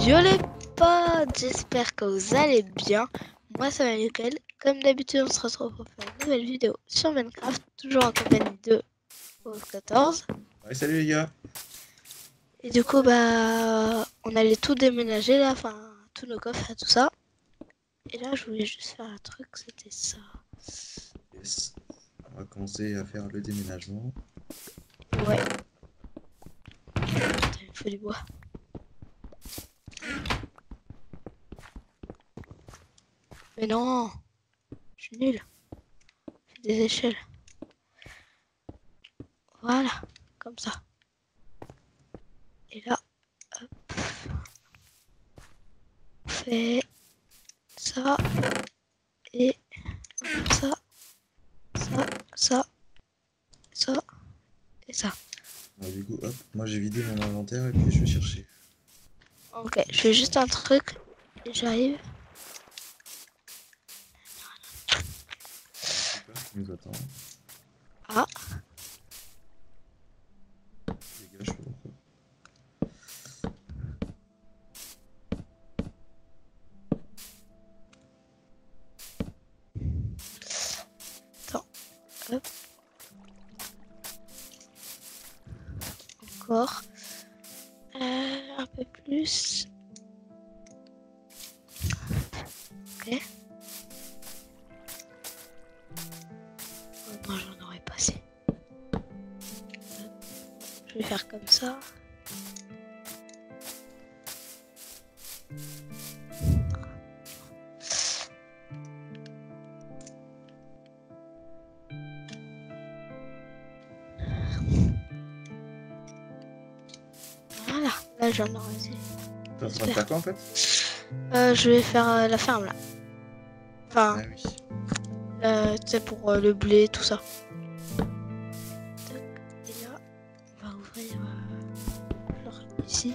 Yo les potes, j'espère que vous allez bien. Moi ça va nickel. Comme d'habitude on se retrouve pour faire une nouvelle vidéo sur Minecraft, toujours en compagnie de Wolf 14. Ouais, salut les gars. Et du coup on allait tout déménager là, enfin tous nos coffres et tout ça. Et là je voulais juste faire un truc, c'était ça. Yes. On va commencer à faire le déménagement. Ouais. Putain, il me faut du bois. Mais non, je suis nul. J'ai des échelles. Voilà, comme ça. Et là, hop, on fait ça et ça, ça, ça et ça. Alors, du coup, hop, moi j'ai vidé mon inventaire et puis je vais chercher. Ok, je fais juste un truc et j'arrive. Super, qui nous attend. Ah, Les gars, je sais pas pourquoi. attends, hop. Encore. Un peu plus. Ok. Oh non, j'en aurais pas assez. Hop. Je vais faire comme ça. Voilà, là j'en aurai assez. T'es en train de faire quoi en fait? Je vais faire la ferme là. Enfin, Ah oui. tu sais, pour le blé, tout ça. Tac. Et là, on va ouvrir genre ici.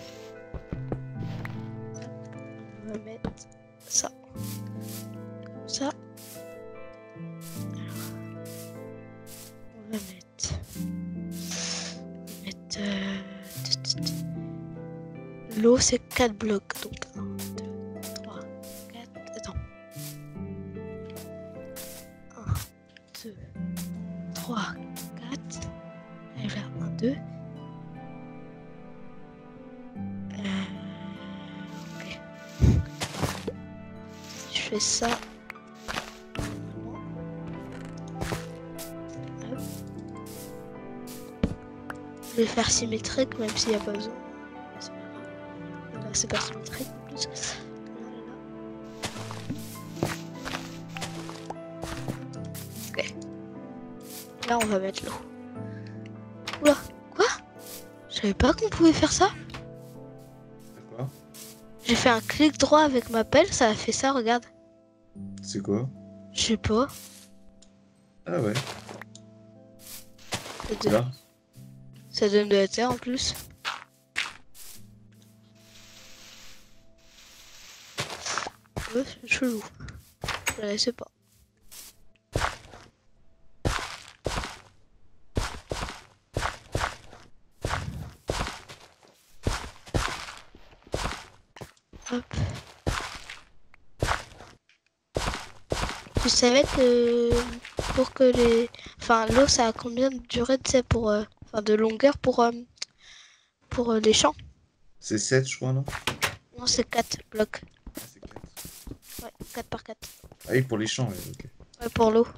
Hop. On va mettre ça. Comme ça. Alors, on va mettre. L'eau, c'est 4 blocs. Donc 1, 2, 3, 4. Attends. 1, 2, 3, 4. Allez, là, 1, 2. Ok. Je fais ça. Hop. Je vais faire symétrique, même s'il n'y a pas besoin. C'est pas grave. Là, c'est pas symétrique en plus. Ok. Là, on va mettre l'eau. Oula, quoi? Je savais pas qu'on pouvait faire ça. D'accord. J'ai fait un clic droit avec ma pelle, ça a fait ça, regarde. C'est quoi? Je sais pas. Ah ouais. Ça, Là. ça donne de la terre en plus. Ouais, c'est chelou. Je la sais pas. Hop. Tu savais que pour que les... Enfin, l'eau, ça a combien de durée, tu sais, pour... Enfin, de longueur pour les champs? C'est 7 je crois, non? Non, c'est 4 blocs. Ah, c'est 4. Ouais, 4 par 4. Ah oui, pour les champs, ouais, ok. Ouais, pour l'eau.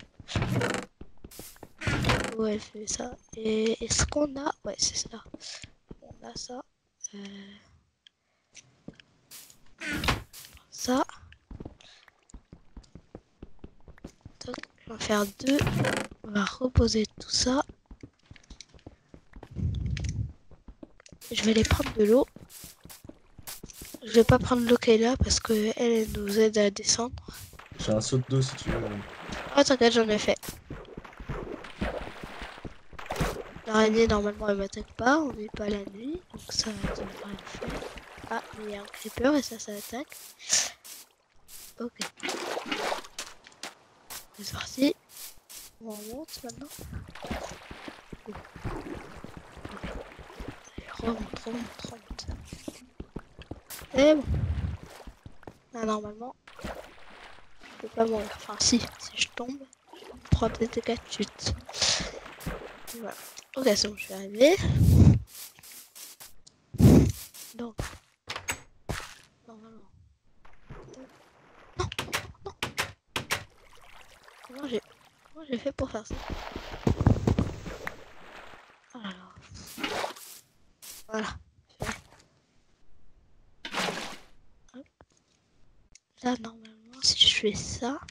Ouais, elle fait ça. Et est-ce qu'on a... Ouais, c'est ça. On a ça. Ça. Toc, on va faire 2. On va reposer tout ça. Je vais aller prendre de l'eau. Je vais pas prendre l'eau qu'elle est là parce que elle nous aide à descendre. J'ai un saut d'eau si tu veux. Oh t'inquiète, j'en ai fait. L'araignée normalement elle m'attaque pas, on n'est pas la nuit, donc ça devrait le faire. Ah, il y a un creeper et ça attaque. Ok. C'est parti. On remonte maintenant. Allez, remonte. C'est bon. Là, normalement, je peux pas mourir. Enfin, si je tombe, je prends peut-être des 4 chutes. Voilà. Ok, c'est bon, je suis arrivé. Donc, normalement. Non. Comment j'ai fait pour faire ça? Oh là là. Voilà. Hop. Là, normalement, si je fais ça,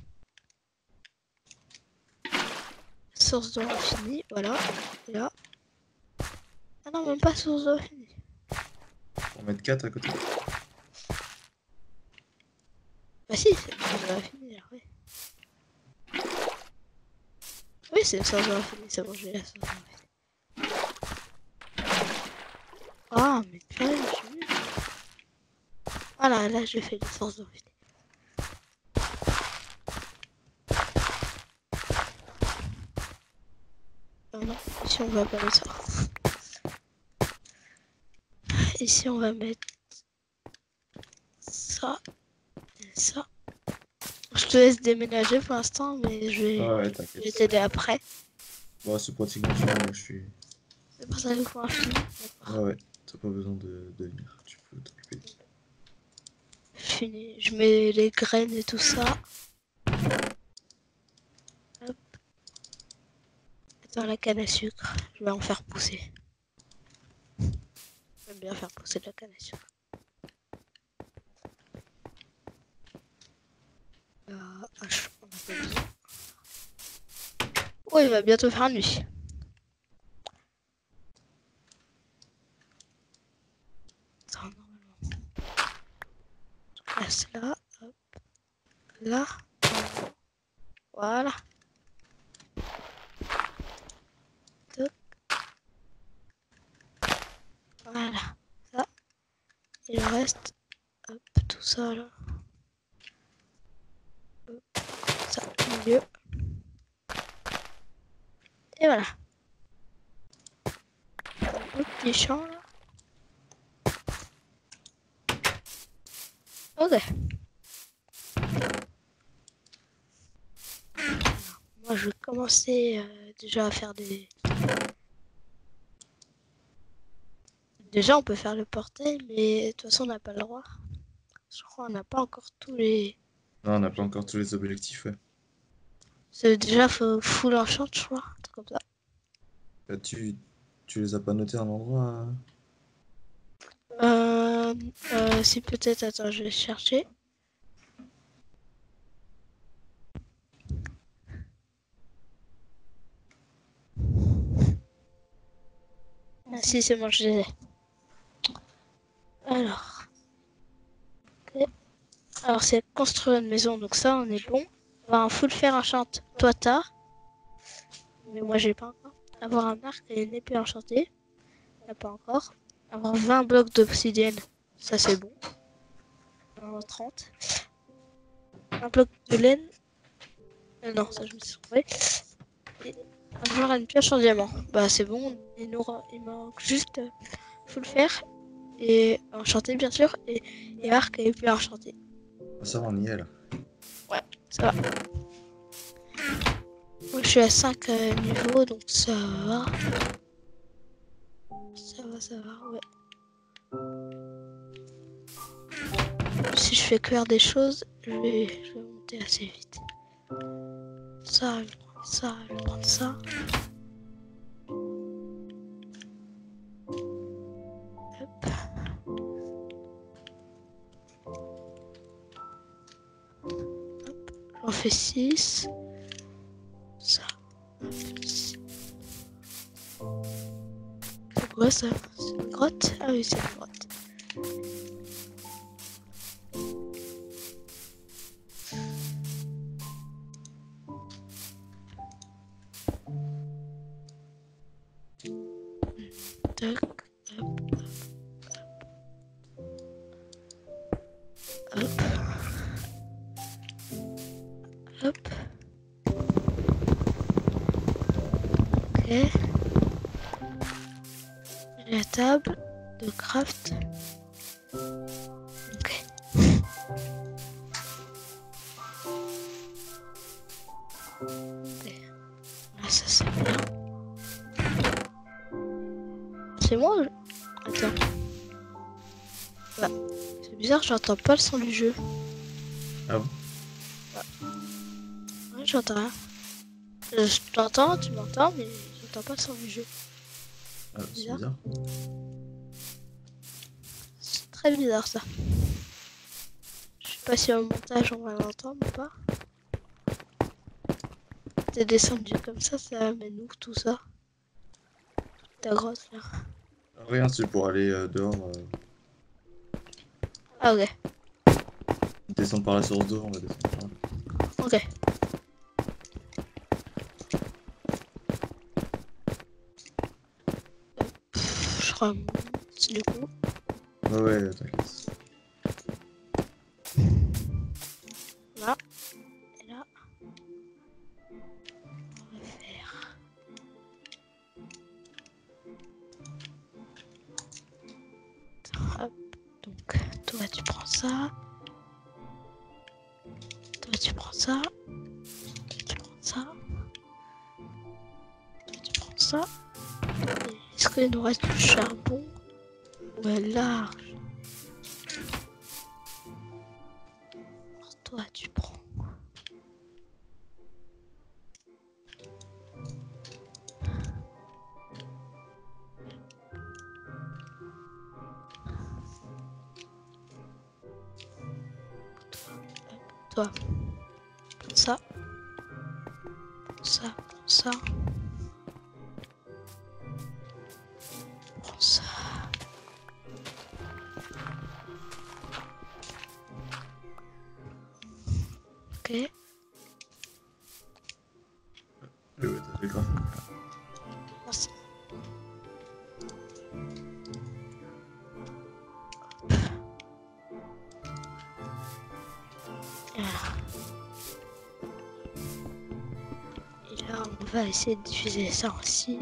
source d'eau infinie, voilà. Et là. Ah non, même pas source d'eau infinie. On va mettre 4 à côté. Bah si, c'est une source d'eau infinie, là, oui. Oui, c'est une source d'eau infinie, c'est bon, j'ai la source d'eau infinie. Ah, mais purée, j'ai vu. Voilà, là, j'ai fait les sources d'eau infinie. Non, ici on va pas mettre ça. Ici on va mettre ça et ça. Je te laisse déménager pour l'instant, mais je Ouais, vais t'inquiète. t'aider après. Bon, c'est pratiquement fini, moi je suis. C'est pour ça qu'il faut un film. Ouais, t'as pas besoin de venir, tu peux t'occuper. Fini. Je mets les graines et tout ça. Hop. Dans la canne à sucre, je vais en faire pousser. J'aime bien faire pousser de la canne à sucre. Hache, on a pas besoin. Oh, il va bientôt faire nuit. Attends, normalement. Je place là, hop. Là. Voilà. Toc. Voilà. Ça. Et le reste, hop, tout ça là. Hop, ça au milieu. Et voilà. Un petit champ là. Ok. Alors, moi je vais commencer déjà à faire des... Déjà on peut faire le portail, mais de toute façon on n'a pas le droit. Je crois qu'on n'a pas encore tous les... Non, on n'a pas encore tous les objectifs, ouais. Déjà faut full enchant, je crois. Un truc comme ça. Bah, tu les as pas notés à un endroit Si peut-être, attends, je vais chercher. Ah si, c'est bon, je les ai. Alors. Ok. Alors c'est construire une maison, donc ça on est bon. On va un full fer enchante. Toi t'as. Mais moi j'ai pas encore. Avoir un arc et une épée enchantée. Y'a pas encore. Avoir 20 blocs d'obsidienne. Ça c'est bon. 30. Un bloc de laine. Non, ça je me suis trompé. Et avoir une pioche en diamant. Bah c'est bon. Il manque juste full fer. Et enchanté bien sûr. Et arc et épée enchantée. Ça va, on y est là. Ouais, ça va. Moi je suis à 5 niveaux donc ça va. Ça va, ouais. Si je fais cuire des choses, je vais monter assez vite. Ça, je vais prendre ça, je vais prendre ça. Hop. Hop. J'en fais 6. Ça. C'est quoi ça? C'est une grotte? Ah oui, c'est une grotte. Tac. Hop. Hop. Ok. La table de craft. Une Ok. Ah, ça c'est bien. C'est moi Attends. Bah, c'est bizarre, j'entends pas le son du jeu. Ah bon? Ouais, j'entends rien. Je t'entends, tu m'entends, mais j'entends pas le son du jeu. Ah, c'est Bizarre. bizarre. C'est très bizarre ça. Je sais pas si au montage on va l'entendre ou pas. T'es descendu comme ça amène où tout ça? Ta grotte là. Regarde, c'est pour aller dehors. Ah ok, Descendre par la source d'eau, on va descendre par là. ok. Je remonte du coup. Ouais, ouais, t'inquiète. Là. Et là. On va faire. Hop. Donc, toi tu prends ça. Toi tu prends ça. Toi tu prends ça. Toi tu prends ça. Est-ce qu'il nous reste du charbon? Ouais, large. Alors, toi tu prends. Toi, prends ça. Prends ça. Prends ça. Prends ça. Ok. Ouais, ouais, t'as fait grave. Merci. Et là, on va essayer de diviser ça en 6.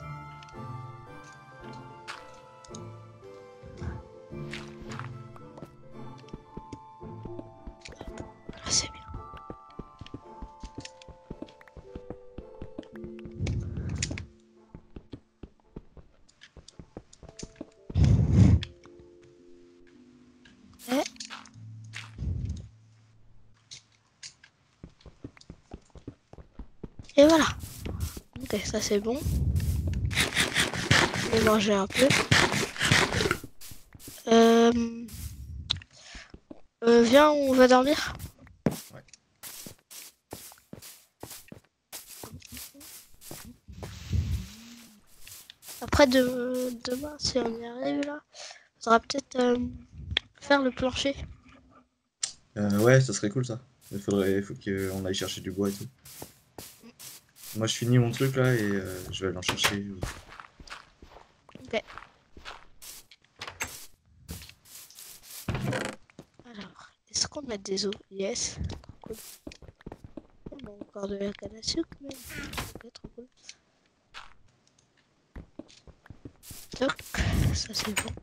Là, c'est bien. Et voilà. Ok, ça c'est bon. Je vais manger un peu. Euh... viens, on va dormir. Ouais. Après, demain, si on y arrive là, faudra peut-être faire le plancher. Ouais, ça serait cool ça. Faut qu'on aille chercher du bois et tout. Moi, je finis mon truc là et je vais aller en chercher. Ok. Alors, est-ce qu'on a des os? Yes. Cool. On a encore de la canne à sucre, mais ok, trop cool. Toc, ça c'est bon.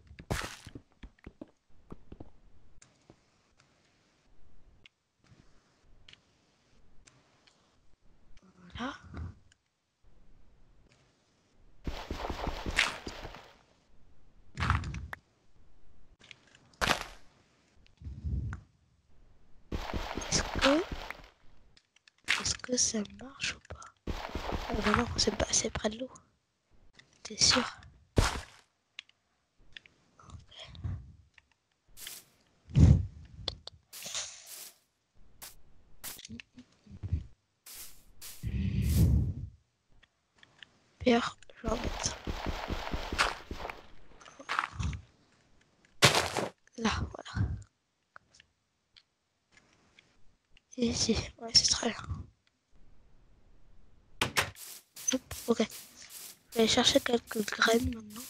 Voilà. Est-ce que, est-ce que ça marche ou pas? Ah bah non, c'est pas assez près de l'eau. T'es sûr? Pierre, je vais en mettre là, voilà. Et ici, ouais, c'est très bien. Hop, ok. Je vais aller chercher quelques graines maintenant.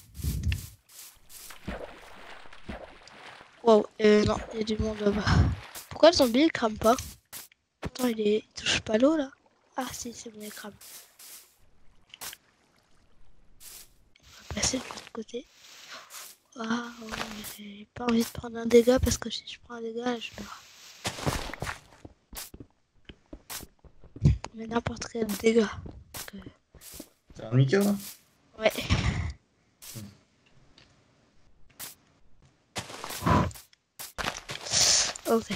Wow, non, il y a du monde là-bas. Pourquoi le zombie il crame pas? Attends, il touche pas l'eau là? Ah si, c'est bon, il crame. On va passer de l'autre côté. Waouh, j'ai pas envie de prendre un dégât parce que si je prends un dégât, je meurs. Mais n'importe quel dégât. T'as un Mika là? Ouais. Ok.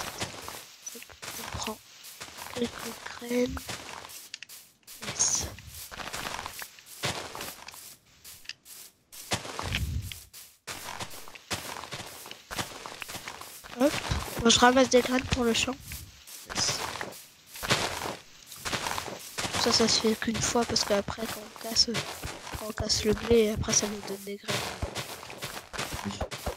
On prend quelques graines. Yes. Hop. Bon, je ramasse des graines pour le champ. Yes. Ça se fait qu'une fois parce qu'après quand on casse le blé, après ça nous donne des graines. Oui.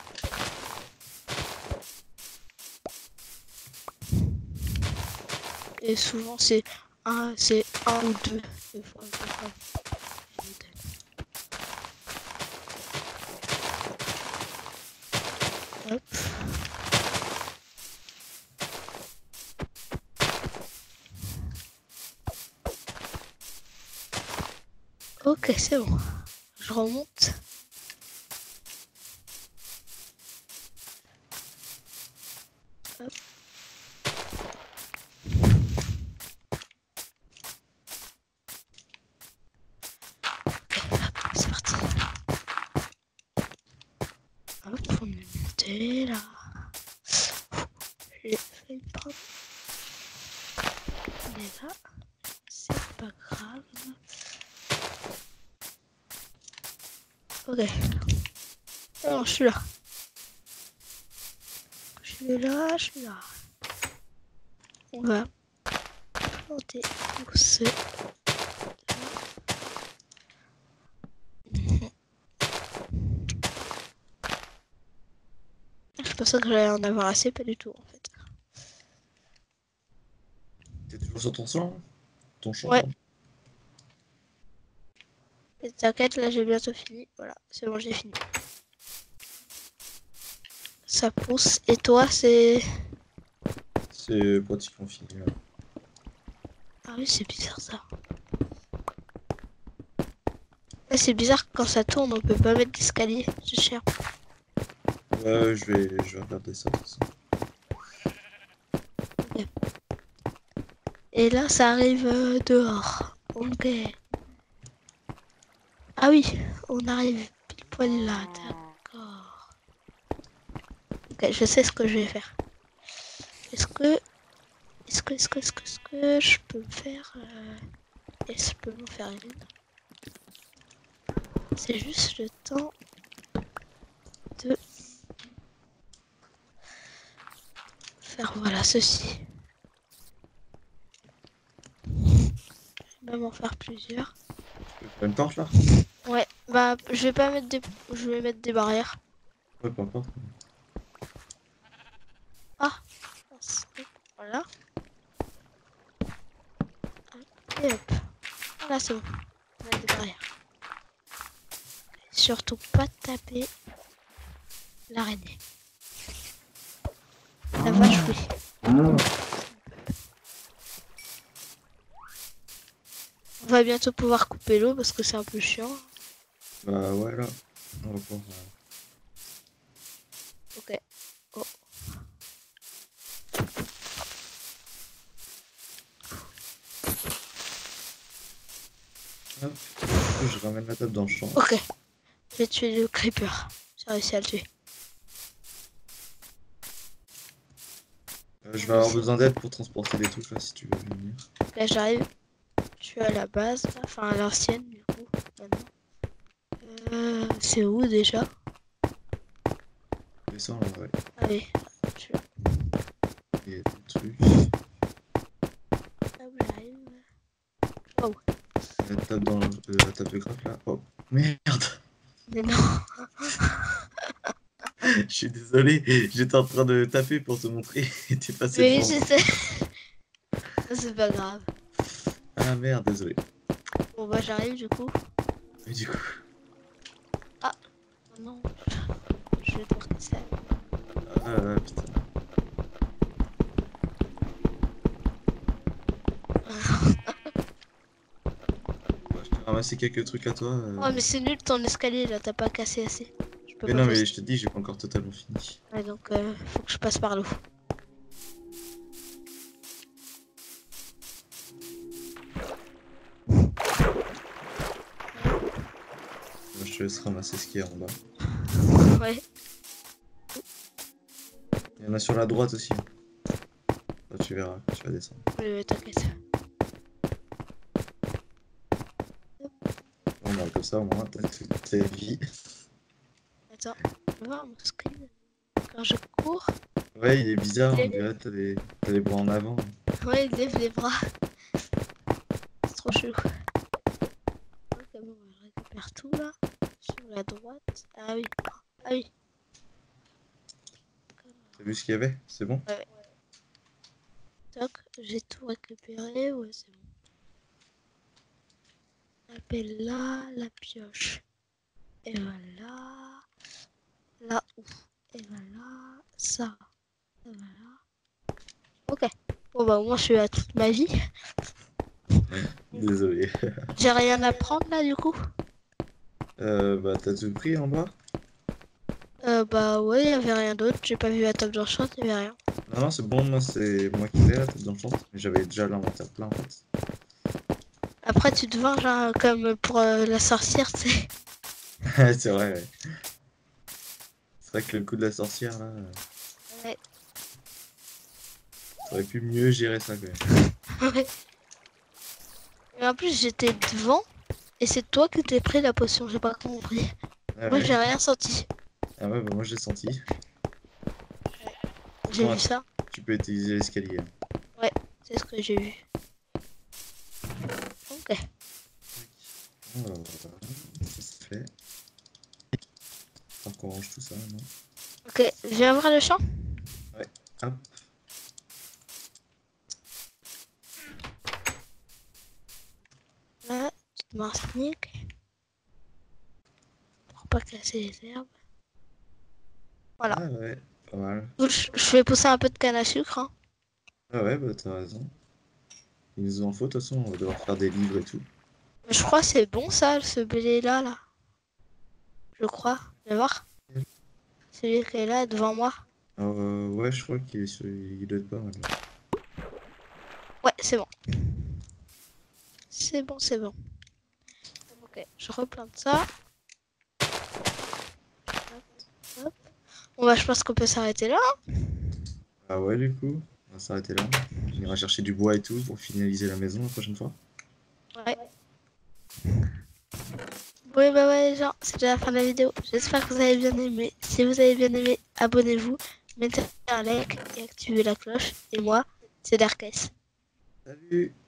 Et souvent c'est un ou deux. Des fois, ils nous donnent. Hop. Ok, c'est bon. Je remonte. Hop. C'est parti. Hop, on est monté là. J'ai failli prendre. On est là. C'est pas grave. Ok. Alors, je suis là. Je suis là. On va planter tout ce. Je pensais que j'allais en avoir assez, pas du tout en fait. T'es toujours sur ton champ? Ton champ, Ouais. pardon. Et t'inquiète, là j'ai bientôt fini. Voilà, c'est bon, j'ai fini. Ça pousse. Et toi, c'est. C'est pratiquement fini là. Ah oui, c'est bizarre ça. Ouais, c'est bizarre quand ça tourne, on peut pas mettre d'escalier. C'est cher. Ouais, je vais regarder ça de toute façon. Et là, ça arrive dehors. Ok. Ah oui, on arrive pile poil là. D'accord. Ok, je sais ce que je vais faire. Est-ce que je peux me faire... Est-ce que je peux m'en faire une? C'est juste le temps de faire voilà ceci. Je vais même en faire plusieurs. Tu veux faire une torche là? Ouais, bah je vais pas mettre des... Je vais mettre des barrières. Ouais, peu importe. Ah, voilà. Et hop. Voilà, c'est bon. On a des barrières. Surtout pas taper l'araignée. La vache, oui. On va bientôt pouvoir couper l'eau parce que c'est un peu chiant. Bah ouais là. On va pouvoir. Ok. Oh. Hop. Je ramène la table dans le champ. Ok. J'ai tué le creeper. J'ai réussi à le tuer. Je vais avoir besoin d'aide pour transporter des trucs là si tu veux venir. Là, j'arrive. Je suis à la base. Là. Enfin, à l'ancienne, du coup. Maintenant. C'est où déjà? Mais ça en vrai. Allez. Je suis là. Il y a des trucs. Là où j'arrive. Oh. La table dans la table de craft là. Oh merde. Mais non. Je suis désolé. J'étais en train de taper pour te montrer. Et t'es passé Mais devant. je sais. C'est pas grave. Ah merde, désolé. Bon, bah, j'arrive du coup. Et du coup. Ah. Non. Je vais porter ça. Ah putain. Ouais, je t'ai ramassé quelques trucs à toi. Oh, mais c'est nul ton escalier là. T'as pas cassé assez. Je peux Mais pas non, passer. mais je te dis, j'ai pas encore totalement fini. Ouais, donc faut que je passe par l'eau. je te laisse ramasser ce qu'il y a en bas. Ouais. Il y en a sur la droite aussi. Bah, tu verras, tu vas descendre. T'inquiète. Bon, bah, comme ça, au moins, t'as vie. Attends, tu vas voir mon screen quand je cours. Ouais, il est bizarre, on Il est- dirait t'as les bras en avant. Ouais, il lève les bras. C'est trop chelou. Ok, bon, je récupère tout là. Sur la droite. Ah oui. Ah oui. T'as vu ce qu'il y avait? C'est bon? Ouais. Toc, j'ai tout récupéré. Ouais, c'est bon. Appelle là la pioche. Et voilà. Là où. Et voilà. Ça. Et voilà. Ok. Bon bah au moins je suis à toute ma vie. Désolé. J'ai rien à prendre là du coup. Bah, t'as tout pris en bas? Bah ouais, y avait rien d'autre. J'ai pas vu la table d'enchant, y avait rien. Non, non, c'est bon, moi, c'est moi qui l'ai, la tête d'enchant. Mais j'avais déjà l'inventaire plein, en fait. Après tu te venges hein, comme pour la sorcière, tu sais. C'est vrai, ouais. C'est vrai que le coup de la sorcière, là, Ouais. t'aurais pu mieux gérer ça, quand même. Ouais. Mais en plus j'étais devant et c'est toi qui t'es pris la potion, j'ai pas compris. Ah Moi ouais? j'ai rien senti. Ah ouais, bah moi, j'ai senti. J'ai Bon, vu ça. tu peux utiliser l'escalier. Ouais, c'est ce que j'ai vu. Ok. Bon, bah, voilà, ça c'est fait. Faut qu'on range tout ça, non? Ok, viens voir le champ. Ouais, hop. Là, tu te mets un sneak. Pour pas casser les herbes. Voilà. Ah ouais, pas mal. Je fais pousser un peu de canne à sucre. Hein. Ah ouais, bah t'as raison. Il nous en faut, de toute façon, on va devoir faire des livres et tout. Je crois que c'est bon ça, ce blé là. Je crois. Viens voir. Celui qui est là devant moi. Ouais, je crois il doit être pas mal. Ouais, c'est bon. C'est bon, c'est bon. Ok, je replante ça. Hop, hop. Bon bah je pense qu'on peut s'arrêter là. Ah ouais, du coup, on va s'arrêter là. On ira chercher du bois et tout pour finaliser la maison la prochaine fois. Ouais. Oui bah ouais les gens, c'est déjà la fin de la vidéo. J'espère que vous avez bien aimé. Si vous avez bien aimé, abonnez-vous, mettez un like et activez la cloche. Et moi, c'est Darkest. Salut!